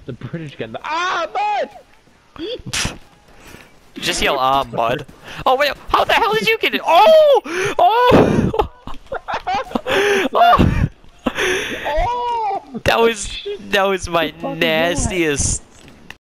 The British gun. Ah, bud! Just yell, ah, bud. Oh, wait, how the hell did you get it? Oh! Oh! Oh! Oh! That was my nastiest